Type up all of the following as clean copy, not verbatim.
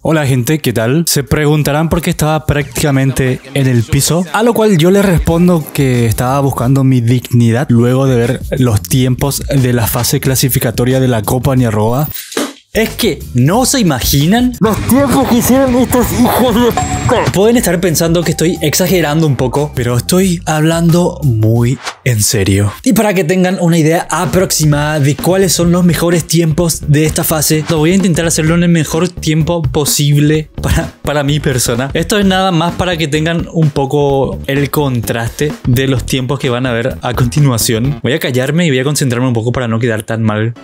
Hola gente, ¿qué tal? Se preguntarán por qué estaba prácticamente en el piso, a lo cual yo les respondo que estaba buscando mi dignidad luego de ver los tiempos de la fase clasificatoria de la Copa Niarroa. Es que no se imaginan los tiempos que hicieron estos hijos de... Pueden estar pensando que estoy exagerando un poco, pero estoy hablando muy en serio. Y para que tengan una idea aproximada de cuáles son los mejores tiempos de esta fase, lo voy a intentar hacerlo en el mejor tiempo posible para mi persona. Esto es nada más para que tengan un poco el contraste de los tiempos que van a ver a continuación. Voy a callarme y voy a concentrarme un poco para no quedar tan mal.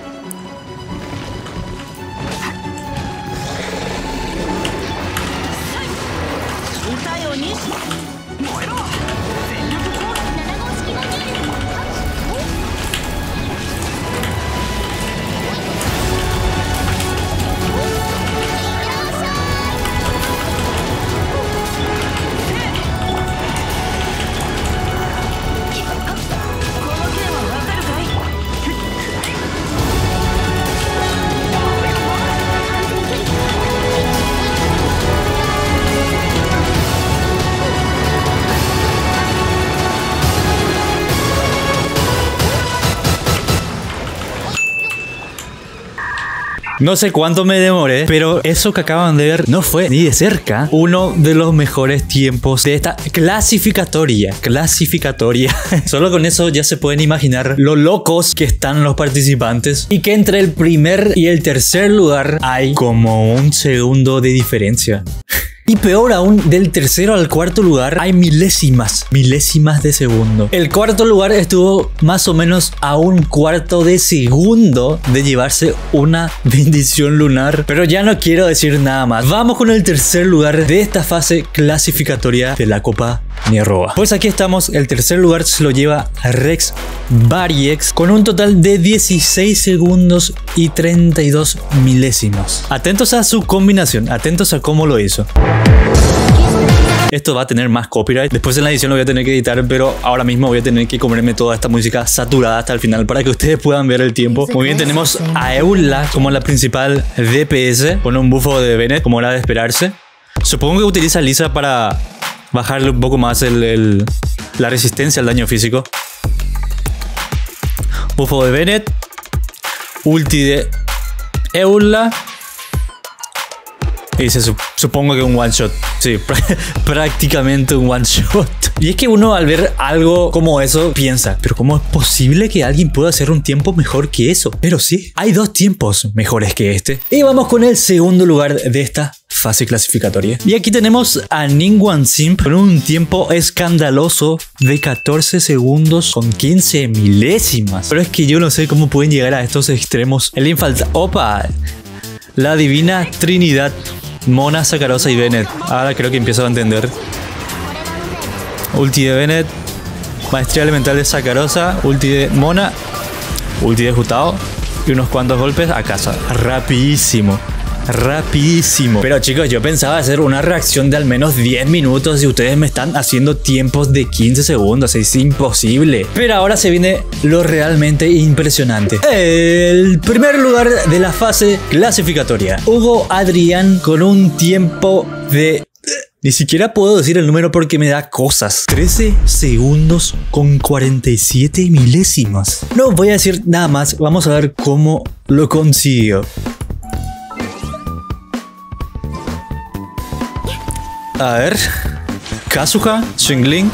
No sé cuánto me demoré, pero eso que acaban de ver no fue ni de cerca uno de los mejores tiempos de esta clasificatoria. Solo con eso ya se pueden imaginar lo locos que están los participantes y que entre el primer y el tercer lugar hay como un segundo de diferencia. Y peor aún, del tercero al cuarto lugar hay milésimas de segundo. El cuarto lugar estuvo más o menos a un cuarto de segundo de llevarse una bendición lunar. Pero ya no quiero decir nada más. Vamos con el tercer lugar de esta fase clasificatoria de la Copa Niarroa. Pues aquí estamos, el tercer lugar se lo lleva Rex Variex con un total de 16 segundos y 32 milésimos. Atentos a su combinación, atentos a cómo lo hizo. Esto va a tener más copyright. Después en la edición lo voy a tener que editar, pero ahora mismo voy a tener que comerme toda esta música saturada hasta el final para que ustedes puedan ver el tiempo. Muy bien, tenemos a Eula como la principal DPS con un bufo de Bennett como era de esperarse. Supongo que utiliza Lisa para bajarle un poco más la resistencia al daño físico. Bufo de Bennett. Ulti de Eula. Y supongo que un one shot. Sí, prácticamente un one shot. Y es que uno al ver algo como eso piensa, pero ¿cómo es posible que alguien pueda hacer un tiempo mejor que eso? Pero sí, hay dos tiempos mejores que este. Y vamos con el segundo lugar de esta fase clasificatoria. Y aquí tenemos a Ningguang Simp con un tiempo escandaloso de 14 segundos con 15 milésimas. Pero es que yo no sé cómo pueden llegar a estos extremos. El infalta. ¡Opa! La divina Trinidad. Mona, Sakarosa y Bennett. Ahora creo que empiezo a entender. Ulti de Bennett. Maestría elemental de Sakarosa. Ulti de Mona. Ulti de Jutao. Y unos cuantos golpes a casa. Rapidísimo. Pero chicos, yo pensaba hacer una reacción de al menos 10 minutos y ustedes me están haciendo tiempos de 15 segundos. Es imposible. Pero ahora se viene lo realmente impresionante. El primer lugar de la fase clasificatoria. Hugo Adrián con un tiempo de... Ni siquiera puedo decir el número porque me da cosas. 13 segundos con 47 milésimas. No voy a decir nada más. Vamos a ver cómo lo consiguió. A ver, Kazuha, Xingling,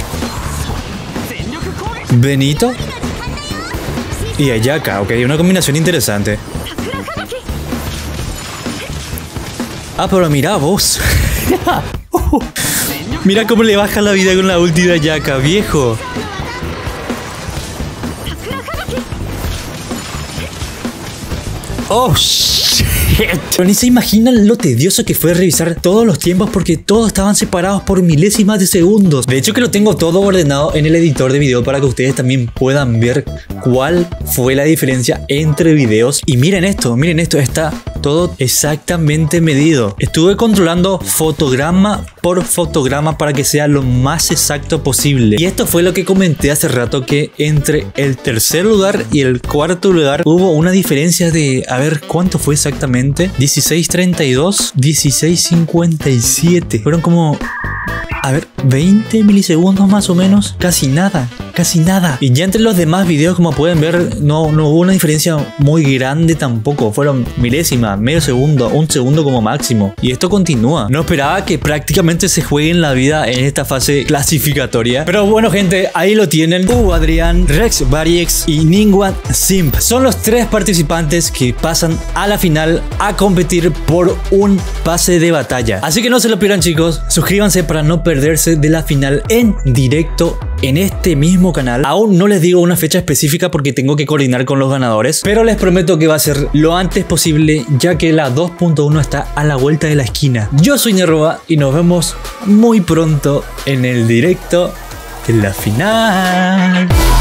Benito y Ayaka. Ok, una combinación interesante. Ah, pero mira vos. Mira cómo le baja la vida con la ulti de Ayaka, viejo. Oh, shit. Pero ni se imaginan lo tedioso que fue revisar todos los tiempos porque todos estaban separados por milésimas de segundos. De hecho que lo tengo todo ordenado en el editor de video para que ustedes también puedan ver cuál fue la diferencia entre videos. Y miren esto, está todo exactamente medido. Estuve controlando fotograma por fotograma para que sea lo más exacto posible. Y esto fue lo que comenté hace rato, que entre el tercer lugar y el cuarto lugar hubo una diferencia de, a ver, ¿cuánto fue exactamente? 16:32, 16:57. Fueron como, a ver, 20 milisegundos más o menos. Casi nada, casi nada. Y ya entre los demás videos, como pueden ver, no hubo una diferencia muy grande tampoco. Fueron milésimas, medio segundo, un segundo como máximo. Y esto continúa. No esperaba que prácticamente se jueguen la vida en esta fase clasificatoria. Pero bueno, gente, ahí lo tienen. Adrián, Rex Variex y Ningguang Simp son los 3 participantes que pasan a la final a competir por un pase de batalla. Así que no se lo pierdan, chicos. Suscríbanse para no perderse de la final en directo en este mismo canal. Aún no les digo una fecha específica porque tengo que coordinar con los ganadores, pero les prometo que va a ser lo antes posible, ya que la 2.1 está a la vuelta de la esquina. Yo soy Nerroba y nos vemos muy pronto en el directo de la final.